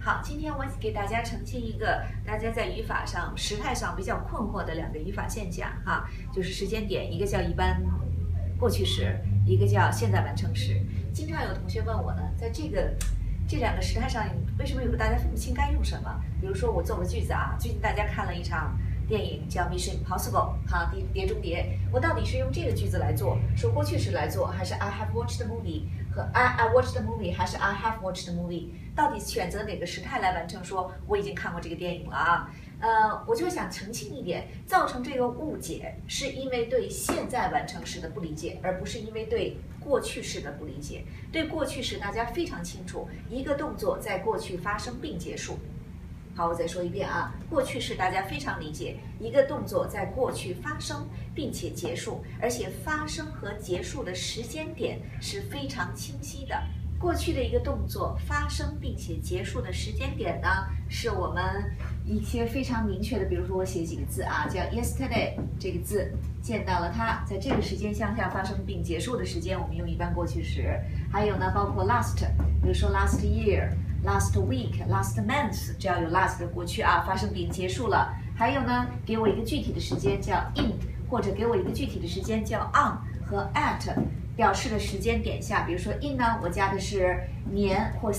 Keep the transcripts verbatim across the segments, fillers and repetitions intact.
好，今天我给大家澄清一个大家在语法上、时态上比较困惑的两个语法现象哈，就是时间点，一个叫一般过去时，一个叫现在完成时。经常有同学问我呢，在这个这两个时态上，为什么有时候大家分不清该用什么？比如说我做个句子啊，最近大家看了一场电影叫《Mission Impossible》哈，碟碟中谍，我到底是用这个句子来做，说过去时来做，还是 I have watched the movie 和 I I watched the movie 还是 I have watched the movie？ 到底选择哪个时态来完成说我已经看过这个电影了啊？呃，我就想澄清一点，造成这个误解是因为对现在完成时的不理解，而不是因为对过去式的不理解。对过去时大家非常清楚，一个动作在过去发生并结束。好，我再说一遍啊，过去式大家非常理解，一个动作在过去发生并且结束，而且发生和结束的时间点是非常清晰的。过去的一个动作发生并且结束的时间点呢，是我们一些非常明确的，比如说我写几个字啊，叫 yesterday 这个字，见到了它，在这个时间向下发生并结束的时间，我们用一般过去时。还有呢，包括 last， 比如说 last year。Last week, last month， 只要有 last 的过去啊，发生并结束了。还有呢，给我一个具体的时间叫 in， 或者给我一个具体的时间叫 on 和 at， 表示的时间点下。比如说 in 呢，我加的是年或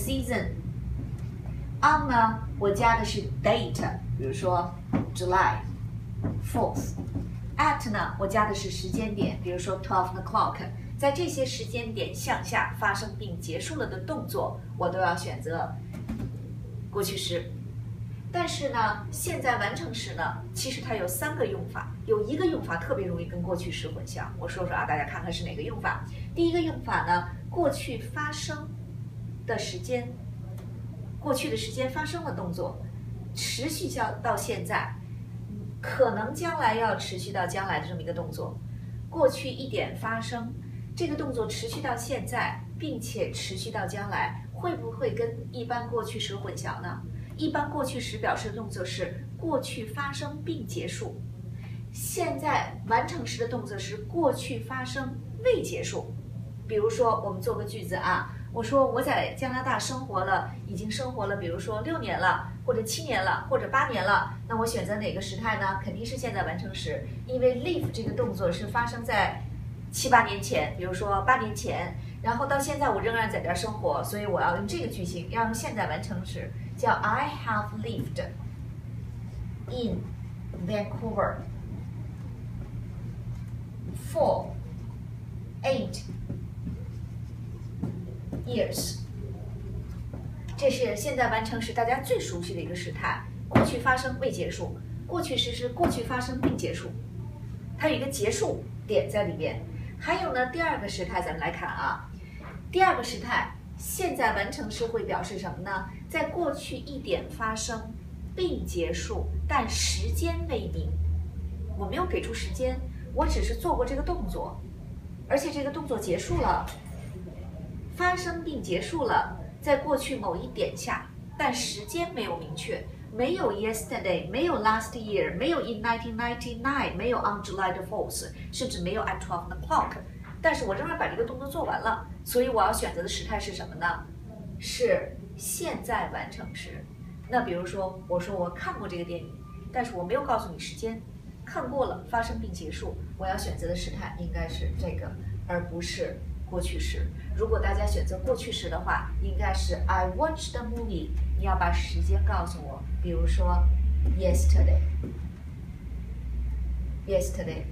season。on 呢，我加的是 date， 比如说 July fourth。at 呢，我加的是时间点，比如说 twelve o'clock。在这些时间点向下发生并结束了的动作，我都要选择过去时。但是呢，现在完成时呢，其实它有三个用法，有一个用法特别容易跟过去时混淆。我说说啊，大家看看是哪个用法。第一个用法呢，过去发生的时间，过去的时间发生了动作，持续到到现在，可能将来要持续到将来的这么一个动作。过去一点发生。这个动作持续到现在，并且持续到将来，会不会跟一般过去时混淆呢？一般过去时表示的动作是过去发生并结束，现在完成时的动作是过去发生未结束。比如说，我们做个句子啊，我说我在加拿大生活了，已经生活了，比如说六年了，或者七年了，或者八年了，那我选择哪个时态呢？肯定是现在完成时，因为 live 这个动作是发生在七八年前，比如说八年前，然后到现在我仍然在这儿生活，所以我要用这个句型，要用现在完成时，叫 I have lived in Vancouver for eight years。这是现在完成时大家最熟悉的一个时态，过去发生未结束，过去时是过去发生并结束，它有一个结束点在里边。还有呢，第二个时态咱们来看啊，第二个时态现在完成时会表示什么呢？在过去一点发生并结束，但时间未明。我没有给出时间，我只是做过这个动作，而且这个动作结束了，发生并结束了，在过去某一点下，但时间没有明确。没有 yesterday， 没有 last year， 没有 in nineteen ninety-nine， 没有 on July the fourth， 甚至没有 at twelve o'clock。但是我仍然把这个动作做完了，所以我要选择的时态是什么呢？是现在完成时。那比如说，我说我看过这个电影，但是我没有告诉你时间，看过了，发生并结束，我要选择的时态应该是这个，而不是过去时。如果大家选择过去时的话，应该是 I watched the movie， 你要把时间告诉我，比如说 yesterday yesterday。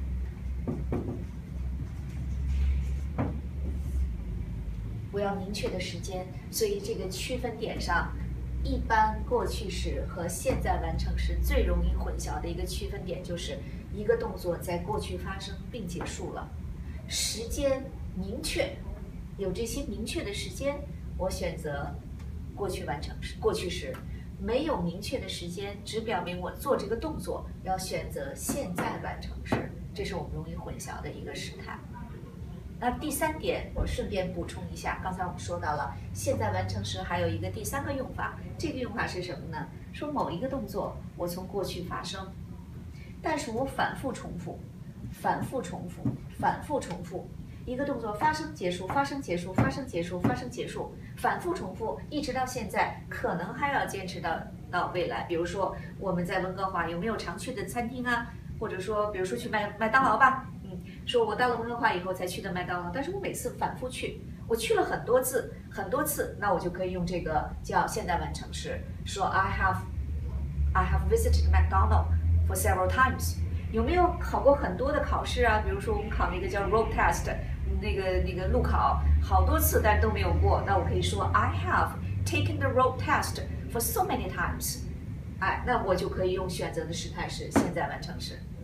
我要明确的时间，所以这个区分点上，一般过去时和现在完成时最容易混淆的一个区分点就是一个动作在过去发生并结束了，时间明确，有这些明确的时间，我选择过去完成时，过去时。没有明确的时间，只表明我做这个动作，要选择现在完成时，这是我们容易混淆的一个时态。那第三点，我顺便补充一下，刚才我们说到了现在完成时还有一个第三个用法，这个用法是什么呢？说某一个动作我从过去发生，但是我反复重复，反复重复，反复重复。 一个动作发生结束，发生结束，发生结束，发生结束，反复重复，一直到现在，可能还要坚持到到未来。比如说我们在温哥华有没有常去的餐厅啊？或者说，比如说去麦麦当劳吧，嗯，说我到了温哥华以后才去的麦当劳，但是我每次反复去，我去了很多次，很多次，那我就可以用这个叫现在完成时，说 I have I have visited McDonald for several times。有没有考过很多的考试啊？比如说我们考那个叫 road test， 那个那个路考，好多次但都没有过，那我可以说 I have taken the road test for so many times。哎，那我就可以用选择的时态是现在完成时。